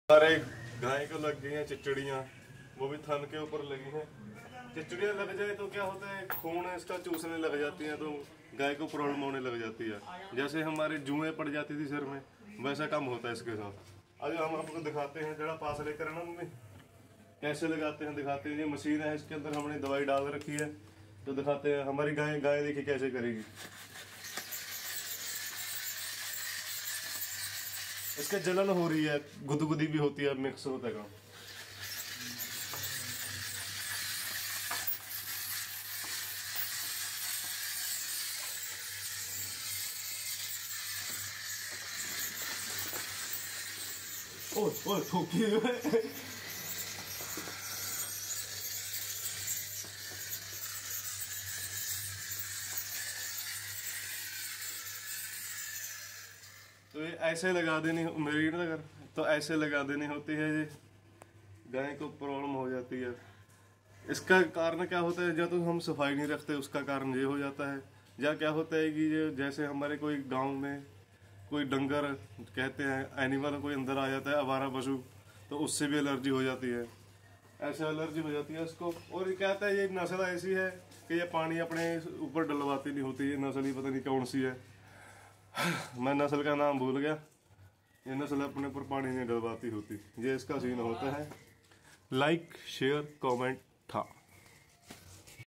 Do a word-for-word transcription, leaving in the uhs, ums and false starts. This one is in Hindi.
हमारे गाय को लग गई हैं चिचड़ियाँ, वो भी थन के ऊपर लगी हैं। चिचड़ियाँ लग जाए तो क्या होता है, खून इसका चूसने लग जाती है तो गाय को प्रॉब्लम होने लग जाती है। जैसे हमारे जुएं पड़ जाती थी सिर में, वैसा काम होता है इसके साथ। आज हम आपको दिखाते हैं, जरा पास लेकर ना मम्मी, कैसे लगाते हैं दिखाते हैं। ये मशीन है, इसके अंदर हमने दवाई डाल रखी है तो दिखाते हैं। हमारी गाय गाय देखिए कैसे करेगी। इसके जलन हो रही है, गुदगुदी भी होती है, मिक्स होता है काम। ओ ओ ठोकी है। तो ये ऐसे लगा देनी, मेरी अगर तो ऐसे लगा देनी होती है। ये गाय को प्रॉब्लम हो जाती है। इसका कारण क्या होता है, जब तो हम सफाई नहीं रखते उसका कारण ये हो जाता है। या क्या होता है कि ये जैसे हमारे कोई गांव में कोई डंगर कहते हैं एनिमल कोई अंदर आ जाता है, आवारा पशु, तो उससे भी एलर्जी हो जाती है। ऐसे एलर्जी हो जाती है इसको। और ये कहता है ये नस्ल ऐसी है कि ये पानी अपने ऊपर डलवाती नहीं होती। ये नस्ल ही पता नहीं कौन सी है, मैं नस्ल का नाम भूल गया। ये नस्ल अपने ऊपर पानी नहीं डलवाती होती। ये इसका सीन होता है। लाइक शेयर कमेंट था।